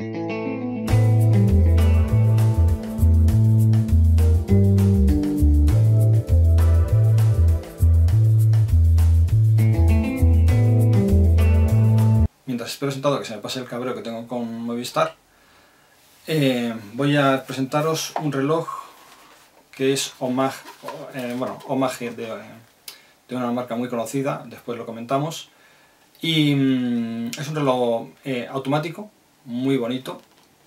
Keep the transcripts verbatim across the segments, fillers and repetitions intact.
Mientras espero sentado que se me pase el cabreo que tengo con Movistar, eh, voy a presentaros un reloj que es Homage, eh, bueno, Homage de, de una marca muy conocida, después lo comentamos, y mm, es un reloj eh, automático, muy bonito,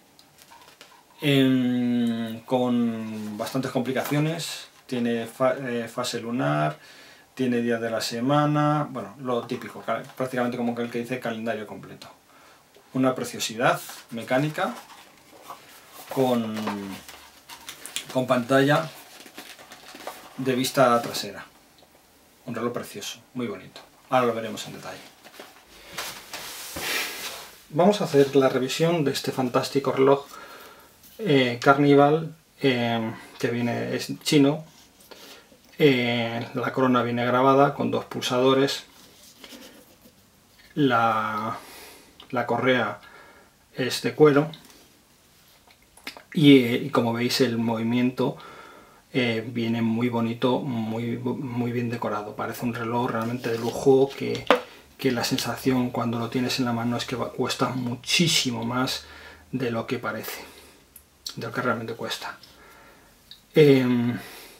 eh, con bastantes complicaciones, tiene fa eh, fase lunar, tiene días de la semana, bueno, lo típico, prácticamente como el que dice calendario completo. Una preciosidad mecánica con, con pantalla de vista trasera. Un reloj precioso, muy bonito. Ahora lo veremos en detalle. Vamos a hacer la revisión de este fantástico reloj eh, Carnival, eh, que viene, es chino. Eh, la corona viene grabada con dos pulsadores, la, la correa es de cuero y, y como veis el movimiento eh, viene muy bonito, muy, muy bien decorado. Parece un reloj realmente de lujo que, que la sensación cuando lo tienes en la mano es que cuesta muchísimo más de lo que parece, de lo que realmente cuesta. Eh,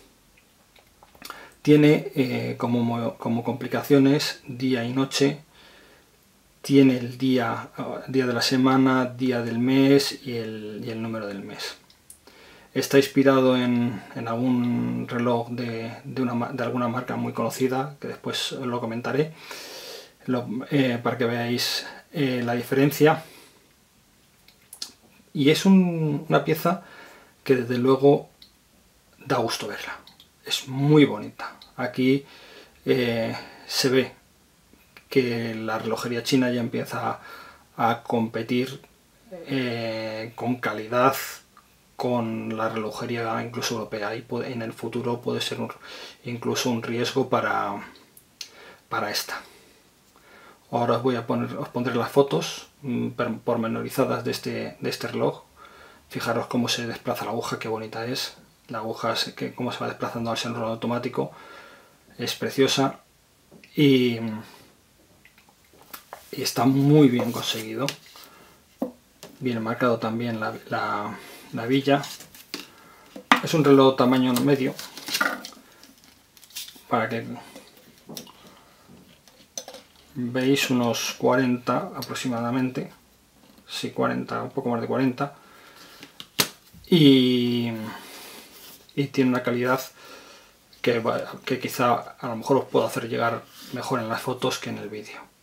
Tiene eh, como, como complicaciones día y noche, tiene el día, día de la semana, día del mes y el, y el número del mes. Está inspirado en, en algún reloj de, de, una, de alguna marca muy conocida, que después os lo comentaré, lo, eh, para que veáis eh, la diferencia. Y es un, una pieza que desde luego da gusto verla. Es muy bonita. Aquí eh, se ve que la relojería china ya empieza a, a competir eh, con calidad con la relojería incluso europea, y puede, en el futuro puede ser un, incluso un riesgo para, para esta. Ahora os voy a poner, os pondré las fotos pormenorizadas de este, de este reloj. Fijaros cómo se desplaza la aguja, qué bonita es. La aguja, que, cómo se va desplazando al ser un reloj automático, es preciosa y, y está muy bien conseguido. Viene marcado también la, la, la villa. Es un reloj tamaño medio, para que veis unos cuarenta aproximadamente, sí, cuarenta, un poco más de cuarenta, y y tiene una calidad que, que quizá a lo mejor os puedo hacer llegar mejor en las fotos que en el vídeo.